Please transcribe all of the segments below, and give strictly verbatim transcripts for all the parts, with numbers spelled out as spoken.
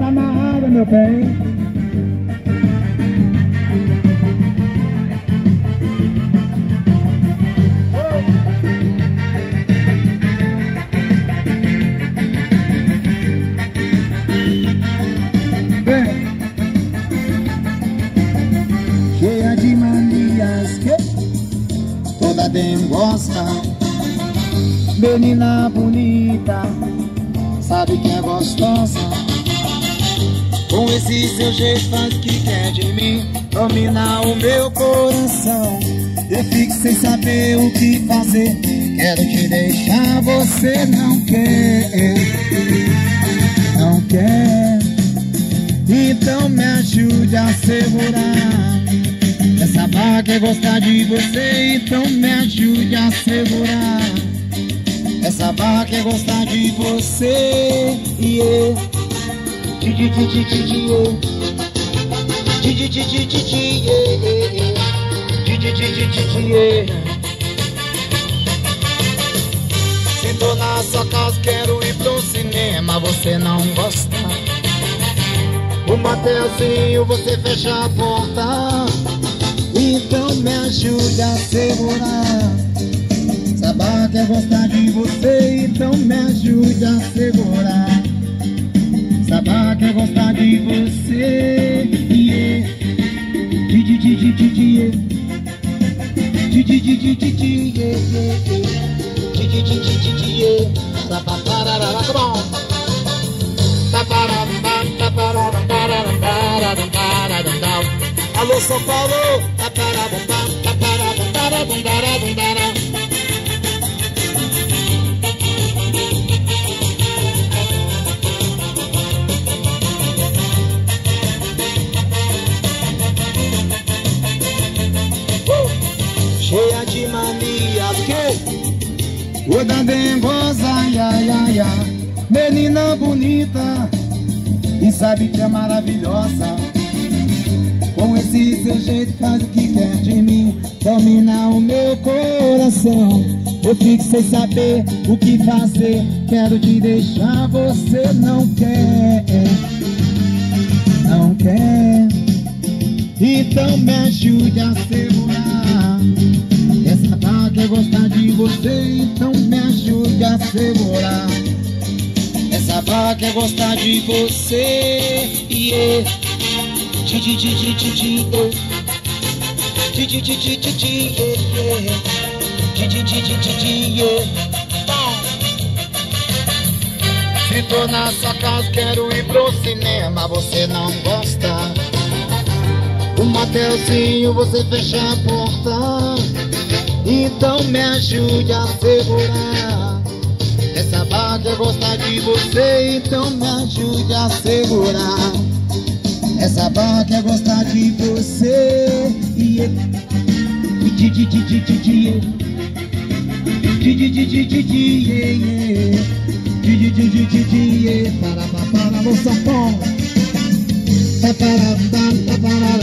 tá na área, meu bem. Cheia de manias que toda dem gosta. Menina bonita, sabe que é gostosa. Com esse seu jeito faz o que quer de mim, domina o meu coração. Eu fico sem saber o que fazer, quero te deixar, você não quer. Não quer. Então me ajude a segurar essa barra que é gostar de você. Então me ajude a segurar essa barra que é gostar de você. Yeah. Di di di di di di di di di di di di di di di di di. Se tô na sua casa quero ir pro cinema, você não gosta. O motelzinho você fecha a porta. Então me ajude a segurar essa barra que é gostar de você. Então me ajude a segurar essa barra que é gostar de você. Yeah. Di di di di di di di di di di di di di di di di di. Come on. Alô, São Paulo. Cheia de manias que toda dengosa, ya, ya, ya. Menina bonita e sabe que é maravilhosa. Com esse seu jeito faz o que quer de mim, domina o meu coração. Eu fico sem saber o que fazer, quero te deixar, você não quer. Não quer. Então me ajude a segurar essa barra que é gostar de você. Então me ajude a segurar essa barra que é gostar de você. Yeah. Di di di di di di di di di di di di di di di di di. Se tô na sua casa quero ir pro cinema, você não gosta. O motelzinho você fecha a porta. Então me ajude a segurar essa barra que eu gostar de você. Então me ajude a segurar essa barra que é gostar de você. Yeah. Di di di di di di di di di di di di di di di di di di. Para para para no sapão. Para para para para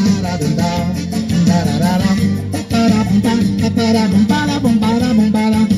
para para para para para para para para para para para para